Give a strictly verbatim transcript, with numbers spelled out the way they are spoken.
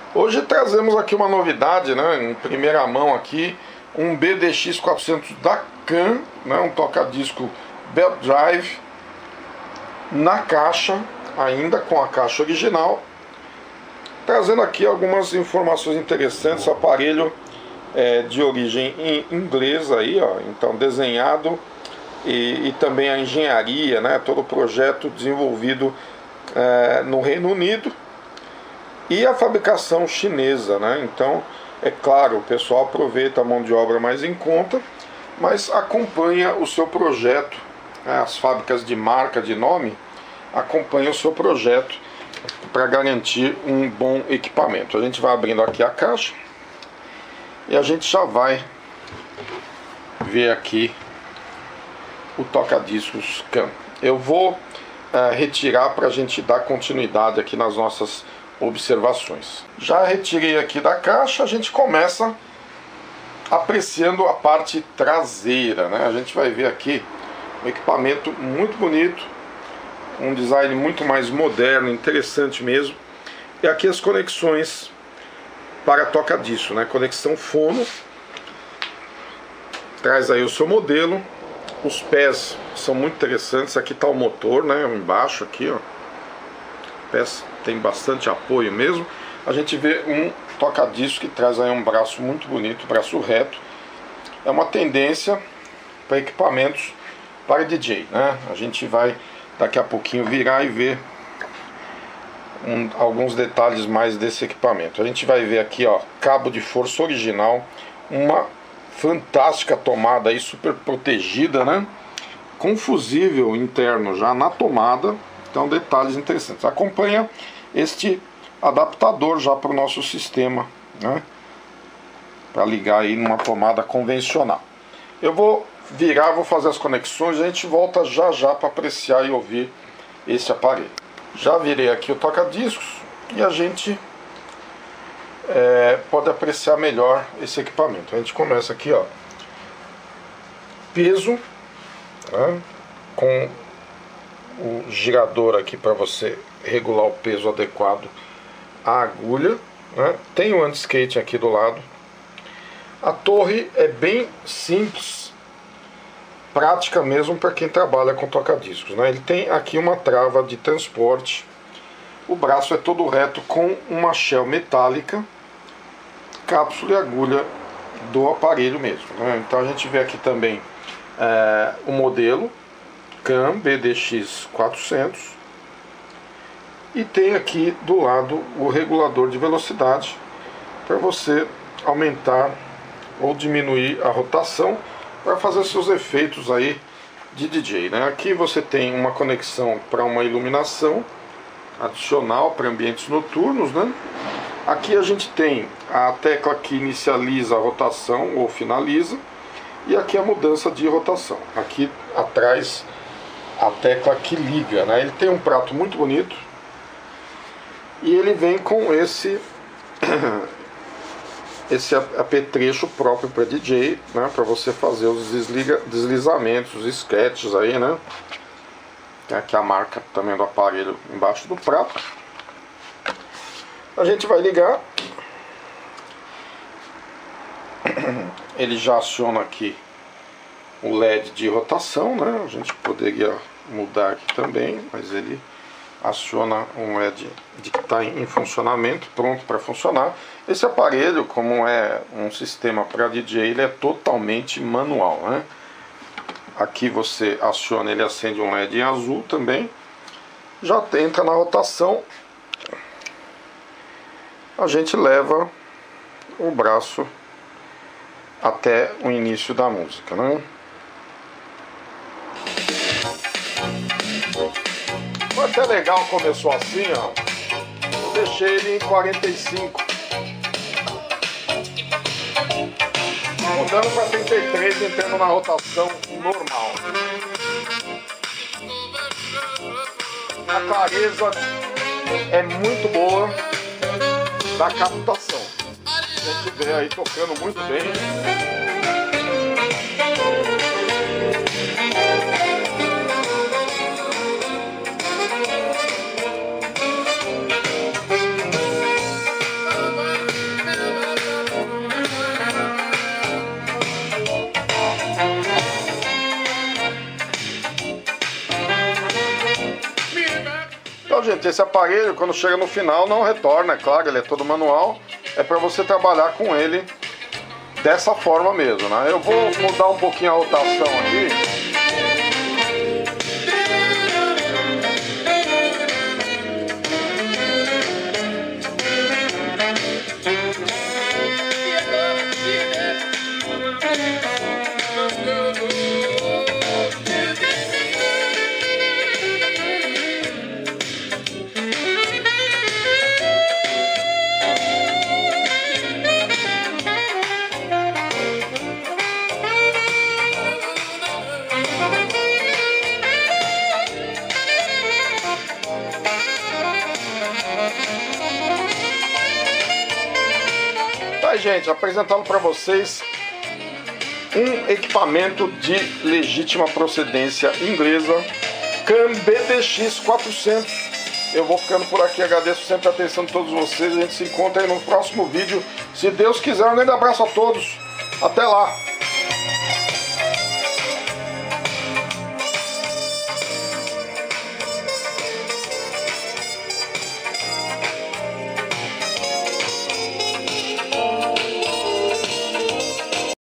Hoje trazemos aqui uma novidade, né, em primeira mão aqui, um B D X quatrocentos da Can, né, um toca-disco Belt Drive, na caixa, ainda com a caixa original, trazendo aqui algumas informações interessantes. O aparelho é de origem inglesa, aí, ó, então desenhado e, e também a engenharia, né, todo o projeto desenvolvido é, no Reino Unido, e a fabricação chinesa, né? Então, é claro, o pessoal aproveita a mão de obra mais em conta, mas acompanha o seu projeto, né? As fábricas de marca, de nome, acompanham o seu projeto para garantir um bom equipamento. A gente vai abrindo aqui a caixa e a gente já vai ver aqui o toca-discos Can. Eu vou uh, retirar para a gente dar continuidade aqui nas nossas observações. Já retirei aqui da caixa, a gente começa apreciando a parte traseira, né? A gente vai ver aqui um equipamento muito bonito, um design muito mais moderno, interessante mesmo. E aqui as conexões para toca-disco, né? Conexão fono, traz aí o seu modelo. Os pés são muito interessantes. Aqui está o motor, né? Embaixo aqui, ó. Pés tem bastante apoio mesmo. A gente vê um toca-disco que traz aí um braço muito bonito, braço reto. É uma tendência para equipamentos para D J, né? A gente vai daqui a pouquinho virar e ver um, alguns detalhes mais desse equipamento. A gente vai ver aqui, ó, cabo de força original, uma fantástica tomada aí, super protegida, né? Com fusível interno já na tomada. Então, detalhes interessantes. Acompanha este adaptador já para o nosso sistema, né? Para ligar aí numa tomada convencional. Eu vou virar, vou fazer as conexões, a gente volta já já para apreciar e ouvir esse aparelho. Já virei aqui o toca-discos e a gente é, pode apreciar melhor esse equipamento. A gente começa aqui, ó, peso, né, com o girador aqui para você regular o peso adequado à agulha, né? Tem o anti-skate aqui do lado. A torre é bem simples, prática mesmo para quem trabalha com toca-discos, né? Ele tem aqui uma trava de transporte. O braço é todo reto com uma shell metálica, cápsula e agulha do aparelho mesmo, né? Então a gente vê aqui também é, o modelo Can B D X quatrocentos, e tem aqui do lado o regulador de velocidade para você aumentar ou diminuir a rotação para fazer seus efeitos aí de D J, né? Aqui você tem uma conexão para uma iluminação adicional para ambientes noturnos, né? Aqui a gente tem a tecla que inicializa a rotação ou finaliza, e aqui a mudança de rotação. Aqui atrás a tecla que liga, né? Ele tem um prato muito bonito e ele vem com esse esse apetrecho próprio para D J, né? Para você fazer os desliga, deslizamentos, os sketches aí, né? Tem aqui a marca também do aparelho embaixo do prato. A gente vai ligar. Ele já aciona aqui o L E D de rotação, né? A gente poderia mudar aqui também, mas ele aciona um L E D de que está em funcionamento, pronto para funcionar. Esse aparelho, como é um sistema para D J, ele é totalmente manual, né? Aqui você aciona, ele acende um L E D em azul também. Já entra na rotação. A gente leva o braço até o início da música, né? Foi até legal, começou assim, ó. Eu deixei ele em quarenta e cinco. Mudando para trinta e três, entrando na rotação normal. A clareza é muito boa da captação. A gente vê aí tocando muito bem. gente, esse aparelho, quando chega no final, não retorna, é claro, ele é todo manual. É para você trabalhar com ele dessa forma mesmo, né? Eu vou mudar um pouquinho a rotação aqui. Tá, gente, apresentando para vocês um equipamento de legítima procedência inglesa, Khan B D X quatrocentos. Eu vou ficando por aqui, agradeço sempre a atenção de todos vocês. A gente se encontra aí no próximo vídeo, se Deus quiser. Um grande abraço a todos, até lá!